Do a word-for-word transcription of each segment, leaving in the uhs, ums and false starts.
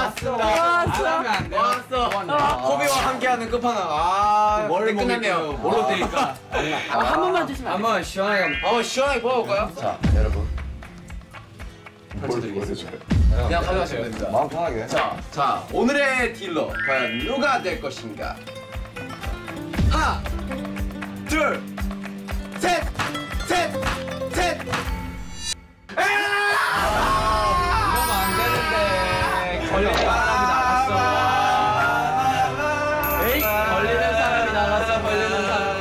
왔습니다. 왔어. 안 하면 안 돼. 왔어. 코비와 함께하는 끝판왕. 아, 뭘 끝났네요. 뭘로 드릴까? 한 번만 주시면 안 돼요? 한번 시원하게 한번 시원하게 뽑아볼까요? 자, 여러분. 펼쳐드리겠습니다. 그냥 가져가시면 됩니다. 마음 편하게. 자, 자, 오늘의 딜러 과연 누가 될 것인가? 하나, 둘, 셋, 셋, 셋. 이러면 안 되는데 걸리는 사람이 나갔어. 에이, 걸리는 사람이 나갔어. 걸리는 사람이.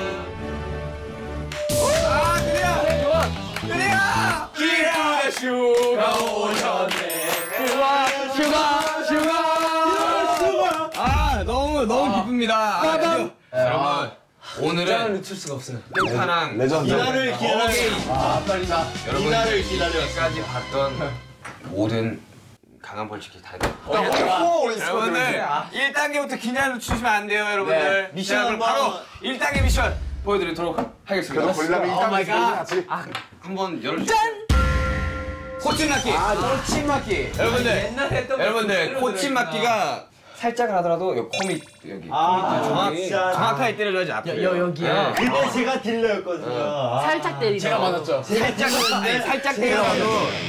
아, 그래야. 그래야. 기쁘게 슈가 오셨네. 슈가, 슈가, 슈가. 아, 너무 너무 기쁩니다. 아, 여러분. 오늘은 놓칠 수가 없어요. 끝판왕 레전드. 이날을 기다려. 아, 빨리다. 이날을 여러분 기다렸어. 지금까지 봤던 모든 강한 벌칙이 다 돼. 여러분들 일 단계부터 긴장을 주시면 안 돼요, 여러분들. 네. 미션 자, 그럼 한번. 바로 일 단계 미션 보여드리도록 하겠습니다. 걸리려면 일단 같이. 아, 한번 열어주세요. 코칭 맞기. 아, 코칭 맞기. 여러분들, 옛날에 했던 여러분들 거 코칭 맞기가 살짝 하더라도 여기 코밑 여기 아, 정확, 진짜. 정확하게 때려줘야지 앞에. 여, 여기요? 근데 제가 딜러였거든요. 아. 살짝 때리죠. 제가 맞았죠. 살짝 아니, 살짝 때려도.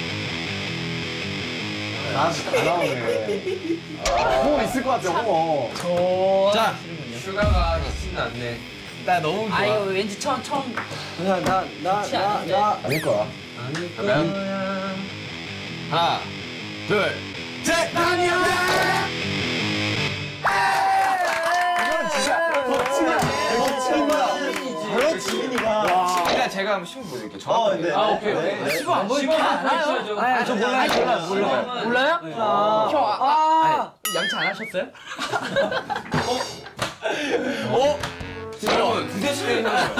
아, 진짜 다 나오네. 호흡 있을 것 같아, 호흡. 자, 슈가가 신나 않네. 나 너무 좋아. 아 이거 왠지 처음 처음 나, 나, 나, 그렇지 않은데? 아닐 거야. 그러면 하나, 둘, 셋. 아니야. 이거는 진짜 거치만, 거치만. 바로 지민이가. 일단 제가 한번 시험 보여드릴게요. 어, 정확하게. 네. 아 오케이 오케이. 시범 안 보이게 알아요? 아, 저 몰라요, 몰라요, 몰라요. 몰라요? 아, 형, 아, 양치 안 하셨어요? 어? 여러분, 두세 시간 했나요?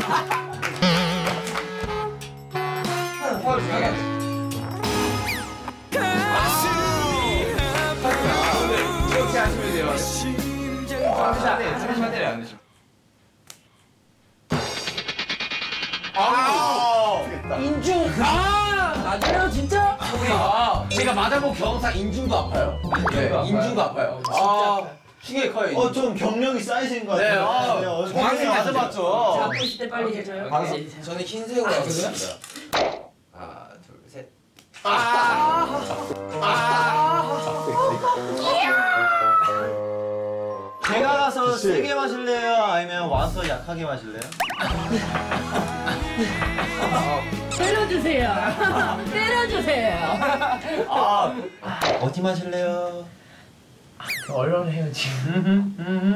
헐, 중요하게. 이렇게 하시면 돼요. 잠시만요, 잠시만요, 안 되시면. 아! 인중. 아, 맞아요 진짜? 아, 제가 맞아본 경험상 인중도 아파요. 네, 인중도 아파요. 아, 충격이 커요. 어, 좀 경력이 쌓이신 것 네, 같아요. 아, 네, 어, 정확히 선생님 맞아봤죠. 잡고 있을 때 빨리 해줘요. 저는 흰색으로 하겠습니다. 하나, 둘, 셋. 제가 가서 세게 마실래요? 아니면 와서 약하게 마실래요? 때려주세요. 때려주세요. 아, 어디 마실래요? 얼른 해요 지금.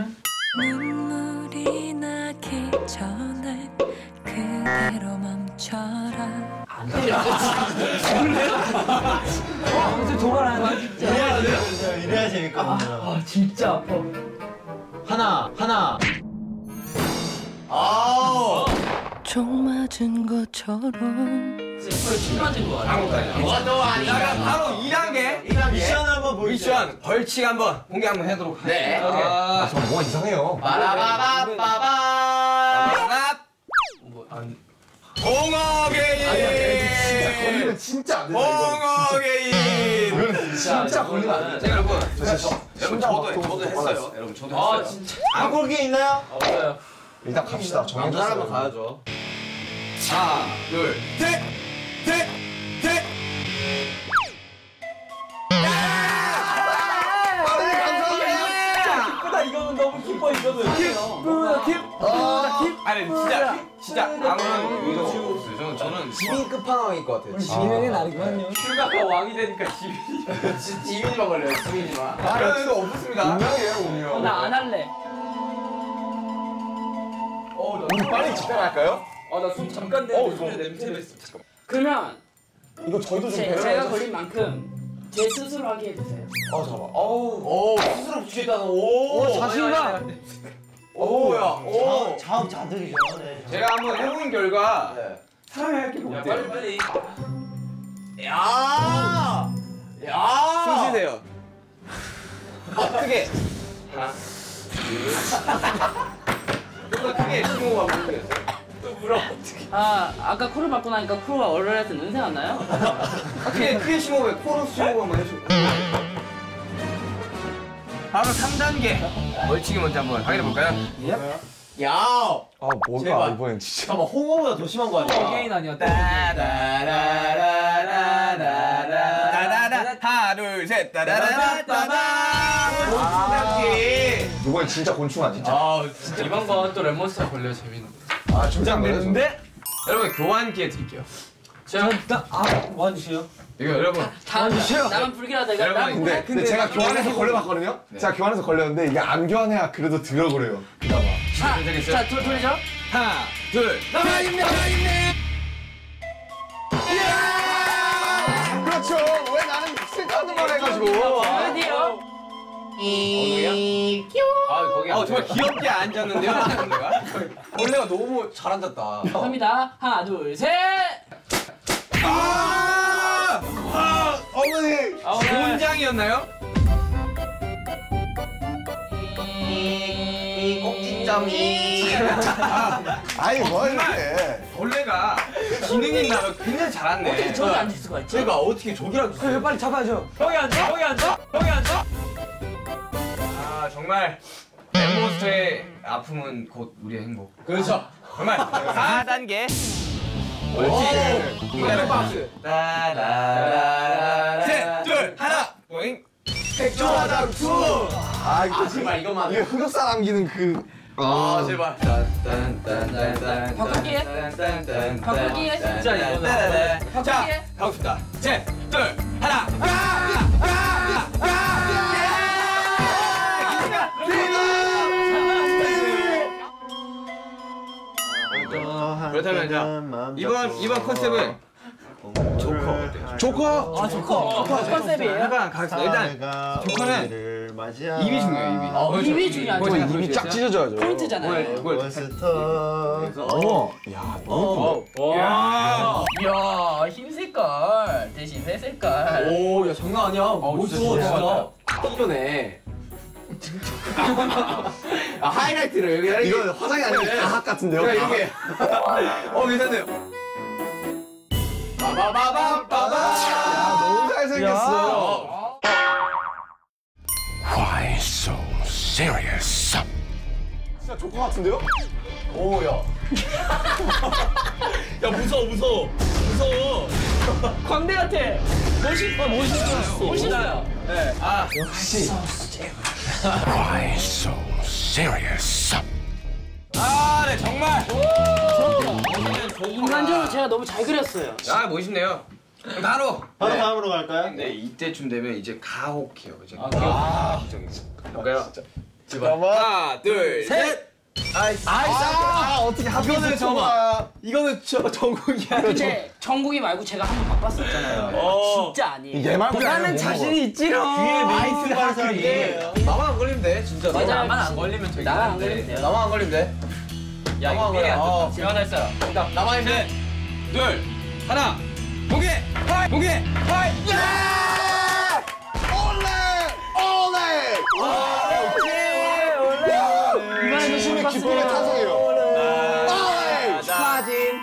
눈물이 나기 전에 그대로 멈춰라. 안 때려주세요. 아무튼 도발하는 진짜. 이래야, 이래야 재밌거든요. 아 진짜 아파. 하나, 하나. 아, 종 맞은 것처럼 침 맞은 거 같아. 너 아니야. 바로 이 단계. 미션 한번 보여주세요. 미션 벌칙 한번 공개 한번 해도록 하겠습니다. 네. 아, 저 뭐가 이상해요. 빠라바바바바. 뭐 안. 홍어게임. 걸리면 진짜 안 된다, 이거. 홍어게임. 진짜 걸리면 안 돼. 자, 여러분. 저 진짜 여러분 심장 저도 막히고 저도 했어요. 받았어. 여러분 저도 아 했어요. 진짜. 안 꼴기 있나요? 없어요. 일단 갑시다. 정해졌어요. 한번 가야죠. 하나, 둘, 셋, 셋, 셋. 기쁘다 이거는 너무 기뻐 이거는. 기쁘다 기쁘다 기. 아니 진짜 진짜 아무런 의도가 없어요. 저는 저는 지민 끝판왕일 것 같아요. 지민이 나르구만요. 슈가가 왕이 되니까 지민이. 지민이만 걸려요. 지민이만. 그런 의도 없습니다. 운명이에요, 운명. 나 안 할래. 우리 빨리 집행할까요? 아나숨 잠깐 어, 내는데 이거. 손에 냄새 났어. 그러면 이거 저희도 좀 제, 배려해 제가 주세요. 걸린 만큼 제 스스로 하게 해주세요. 아, 잠깐만. 오, 스스로 붙이겠다는 오. 오, 자신감. 오야. 오. 자업 자들이죠. 네. 제가 한번 해본 결과 네. 사람이 할 게 못돼요. 빨리. 야. 야. 숨 쉬세요. 크게. 하나. 좀 더 크게 심호흡 한번 해보겠어요. 또 물어 어떻게? 아 아까 코를 막고 나니까 코가 얼얼해서 냄새 안 나요? 크게 크게 심호흡해. 코로 심호흡 한번 해줘. 바로 삼 단계 벌칙이 먼저 한번 확인해 볼까요? 야. 아 뭐가 제발. 이번엔 진짜. 잠깐만 홍어보다 더 심한 거 아니야? 게인 아니야. 따다다다다다다다다다다 하나 둘셋 따다다다다다 이번엔 진짜 곤충 아니야? 아 진짜. 이번 건 또 레몬스터 걸려 재밌는 거. 아 진짜 안 걸렸는데? 여러분 교환 기회 드릴게요. 제가 아 와주세요. 이거 여러분 다 나만 불길하다 이거. 여러분, 나만 근데, 근데 제가 교환해서 걸려봤거든요? 제가 교환해서 걸렸는데 이게 안 교환해야 그래도 들어 그래요. 그나마. 자, 자, 돌 돌리죠. 하나 둘 그렇죠. 왜 나는 쓸데없는 걸 해가지고. 어디요? 아 거기 어 정말 귀엽게 앉았는데요 벌레가? 벌레가 너무 잘 앉았다. 갑니다. 하나, 둘, 셋. 아! 아, 어머니. 곤장이었나요? 꼭지점이. 아니 뭐 이렇게. 벌레가 기능이 있나 봐. 굉장히 잘았네. 저기 앉을 수가 있지. 제가 어떻게 저기랑 있어요? 빨리 잡아야죠. 거기 앉아. 거기 앉아. 거기 앉아. 아 정말 랩몬스터의 아픔은 곧 우리의 행복. 그렇죠. 정말 사 단계 옳지. 이거 박스. 따라라라 셋둘 하나 보잉 백조화장 투. 아 이거 아 제발 이것만. 이게 흑역사 남기는 그. 아 제발. 바꾸기에. 바꾸기에. 진짜 이거는 자 가봅시다 셋둘 하나 그렇다면 자 이번 이번 컨셉은 조커 어때요? 조커. 아, 조커. 컨셉이에요. 약간 가겠습니다. 일단 조커는 입이 중요해요 입이. 어, 입이 중요하죠. 그거 입이 쫙 찢어져야죠. 포인트잖아요. 몬스터. 어. 야 너무. 와. 이야, 흰 색깔 대신 회 색깔. 오, 야 장난 아니야. 멋있어 진짜. 이거네. 아 하이라이트를 여기 하는 이거 화장이 아니고 과학 같은데요? 그래 이렇게. 어 괜찮네요. 빠바바바바바. 야 너무 잘생겼어. Why so serious? 진짜 조커 같은데요? 오야. 야 무서워 무서워 무서워. 광대 같아. 멋있, 어, 멋있어. 멋있어요. 네. 아 역시. Why so serious? 아, 네 정말. 인간적으로 제가 너무 잘 그렸어요. 아 멋있네요. 그럼 바로. 바로 다음으로 갈까요? 근데 이때쯤 되면 이제 가혹해요. 이제 아, 가혹 기정이 볼까요? 잠깐만. 하나, 둘, 셋. 아이스. 아 어떻게 이거는 잠깐만. 이거는 저 정국이야. 근데 정국이 말고 제가 한 번 바꿨었잖아요. 어. 진짜 아니에요. 얘 말고 나는 자신이 있지롱. 뒤에 아이스 메이스 바크리. 나만 안 걸리면 돼 진짜. 맞아. 나만 안 걸리면 되긴 나만 안 한데. 걸리면 돼요. 나만 안 걸리면 돼. 야 나만 이거 삐리 안 걸려. 좋다. 제가 하나 했어요. 나만 힘내. 셋, 둘, 하나. 공개, 하이, 공개, 하이. 이번에도 진심의 좀 기쁨의 봤어요. 탄성이에요. 축하진.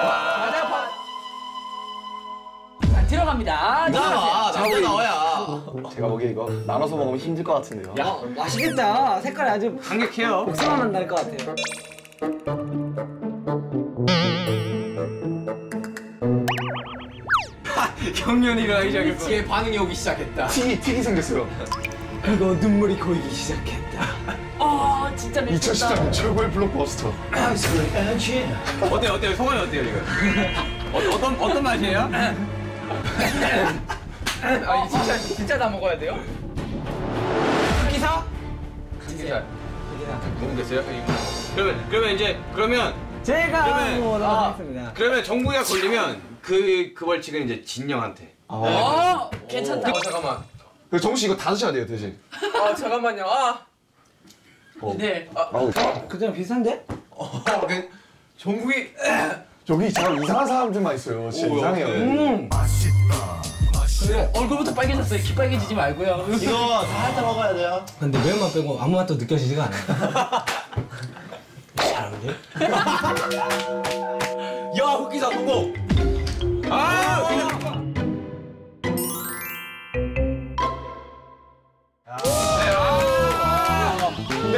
자, 들어갑니다. 나와. 나와 나와야. 제가 보기에 이거 나눠서 먹으면 힘들 것 같은데요. 야, 맛있겠다. 색깔이 아주 강력해요. 복숭아만 날 것 같아요. 경련이 일어나기 시작했어. 얘 반응이 오기 시작했다. 틱이 틱이 생겼어요. 그리고 눈물이 고이기 시작했다. 아, 진짜 맵다. 이천십삼 년 최고의 블록버스터. 어때요, 어때요? 성함이 어때요, 이거? 어, 어떤 어떤 맛이에요? 아, 진짜 진짜 다 먹어야 돼요? 흑기사? 흑기사. 모르겠어요? 그러면 그러면 이제 그러면 제가 그러면- 뭐 나가겠습니다. 그러면 정국이가 걸리면 그 그 벌칙은 이제 진영한테. 어, 괜찮다. 어 잠깐만. 그 정우 씨 이거 다 드셔야 돼요 대신. 아 잠깐만요. 아. 네. 아우 그냥 비슷한데? 어, 그 정국이 여기 참 이상한 사람들만 있어요. 진짜 오, 이상해요. 음. 그래, 얼굴부터 빨개졌어요. 키 빨개지지 말고요. 이거 살짝 먹어야 돼요. 근데 매운맛 빼고 아무 맛도 느껴지지가 않아요. 야 흑기사 성공. 아. 네, 아.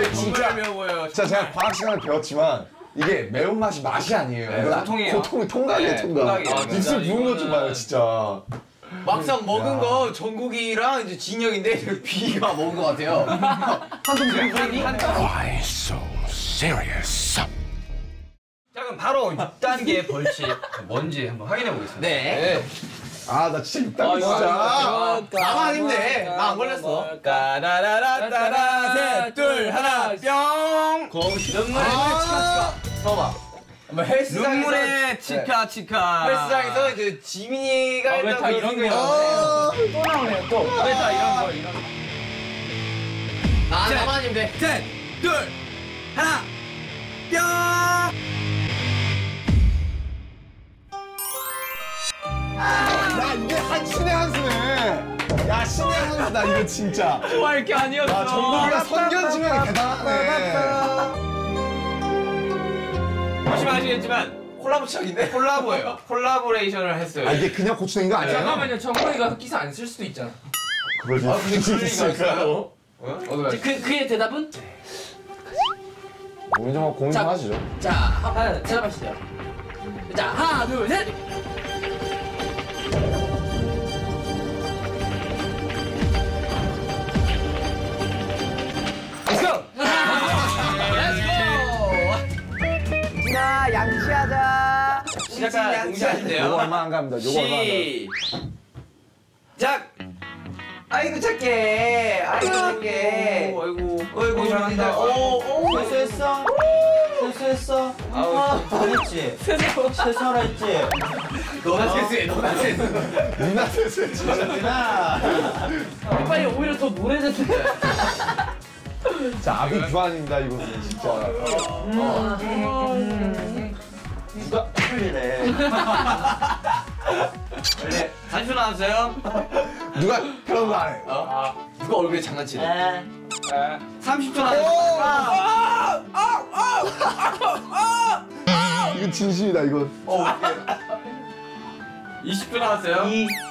이게 진짜 매워요. 자, 제가 과학 시간을 배웠지만 이게 매운맛이 맛이 아니에요. 네, 이건 고통이에요. 고통이 통각이에요, 네, 통각. 통각이에요. 아, 입술 부은 것 좀 봐요, 진짜. 막상 먹은 거 정국이랑 이제 진혁인데 비가 먹은 것 같아요. 한숨 들이니? Why so serious? 자 그럼 바로 육 단계 벌칙 뭔지 한번 확인해 보겠습니다. 네. 아, 나 진짜 입담이 아, 진짜. 아, 나만 힘내. 나 안 걸렸어. 따라라라따라 셋, 둘, 하나, 뿅. 거기 눈물에 치카 치카. 서봐. 뭐 헬스장에서 눈물에 치카 치카. 헬스장에서 이제 지민이가 아, 왜 했던 다 그런 이런 거. 거야? 또 나오네요 또. 왜 다 이런 거 이런 거. 아, 나만 힘내. 셋, 둘, 하나, 뿅. 야, 이게 한 신의 한 수네. 야, 신의 한 수다, 이거 진짜. 좋아할 게 아니었어. 야, 정국이가 선견지명이 대단하네. 보시면 아시겠지만 콜라보 치약인데? 콜라보예요. 콜라보레이션을 했어요. 아, 이게 그냥 고추냉이가 아니에요? 잠깐만요. 정국이가 흑기사 안 쓸 수도 있잖아. 그걸 아, 근데 그럴 리가 있어요? 그 그의 대답은? 고민 좀, 고민 좀 하시죠. 자, 하나 대답하시죠. 자, 하나, 둘, 셋. Let's go. Let's go. 나 양치하자. 시작한 동시하신대요. 요거 얼마 안 갑니다. 요거 얼마 안 갑니다. 시작. 아이고 착해. 아이고 착해. 아이고, 어이구 잘한다. 오, 오. 세수했어? 세수했어? 아우, 했지? 세수하라 했지? 너나 세수해. 너나 세수. 니나 세수해, 진짜. 누나 빨리 오히려 더 노래졌을 자, 아비 규환입니다, 이거는 진짜. 누가 풀리래. 때. 삼 초 나왔어요. 누가 그런 거 안 해? 어? 누가 얼굴에 장난치네. 삼십 초 나왔어요. 이거 진심이다, 이건. 이십 초 나왔어요.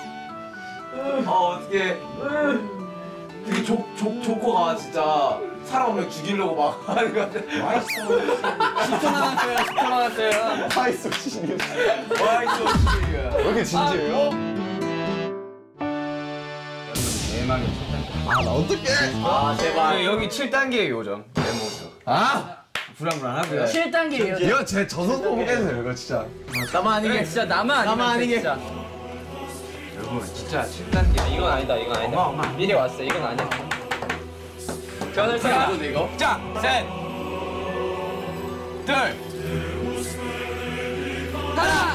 어 어떻게? 되게 조, 조, 조커가 진짜 사람 한 명 죽이려고 막 하는 것 같아. 십 초 나왔어요. 십 초 나왔어요. 파이소 시신이. 와 이거 어떻게 이거야? 왜 이렇게 진지해요? 대망의 아, 나 어떡해. 아 제발. 여기 칠 단계 요정. 메모부터. 아! 불안불안하고요. 칠 단계예요. 이거 제 저선 보겠네요, 이거 진짜. 나만 아니게. 진짜 나만 아니면 나만 아니게. 진짜. 여러분 진짜 칠 단계. 이건 아니다. 이건 아니다. 엄마, 엄마. 미리 왔어. 이건 아니야. 저는 제가 이거 이거. 자, 셋, 둘, 하나.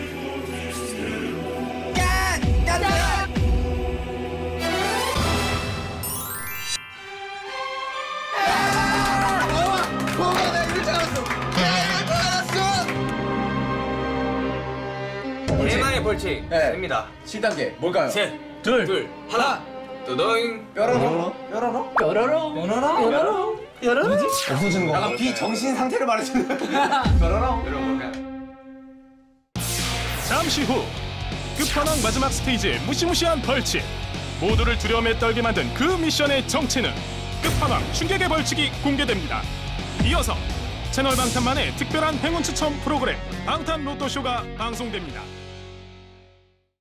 대망의 벌칙 네. 됩니다. 칠 단계 뭘까요? 셋, 둘, 둘, 하나. 또도잉. 뾰로롱. 뾰로롱. 뾰로롱 뾰로롱 뾰로롱 없어지는 거. 약간 비정신 상태를 말해주는. 뾰로롱. 여러분 볼까요? 잠시 후 끝판왕 마지막 스테이지의 무시무시한 벌칙, 모두를 두려움에 떨게 만든 그 미션의 정체는 끝판왕 충격의 벌칙이 공개됩니다. 이어서 채널 방탄만의 특별한 행운 추첨 프로그램 방탄 로또쇼가 방송됩니다.